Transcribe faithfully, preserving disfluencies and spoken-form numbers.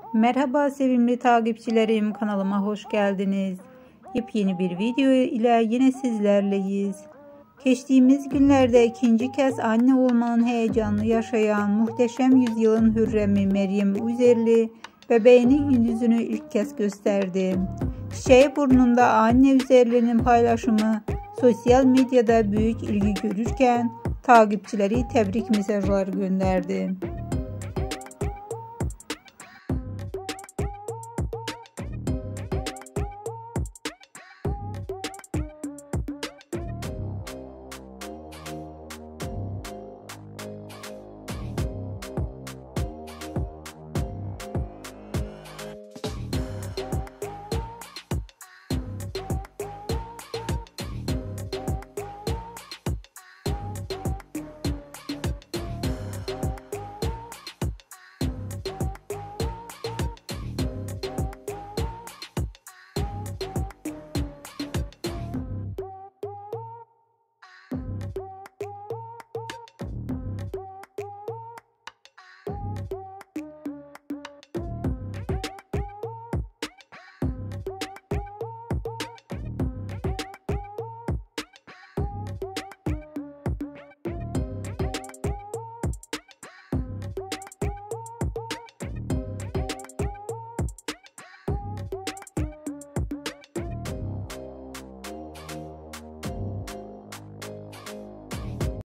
Merhaba sevimli takipçilerim, kanalıma hoş geldiniz. Yepyeni bir video ile yine sizlerleyiz. Geçtiğimiz günlerde ikinci kez anne olmanın heyecanını yaşayan muhteşem yüzyılın Hürrem'i Meryem Üzerli bebeğinin yüzünü ilk kez gösterdi. Çiçeği burnunda anne Üzerli'nin paylaşımı sosyal medyada büyük ilgi görürken takipçileri tebrik mesajları gönderdi.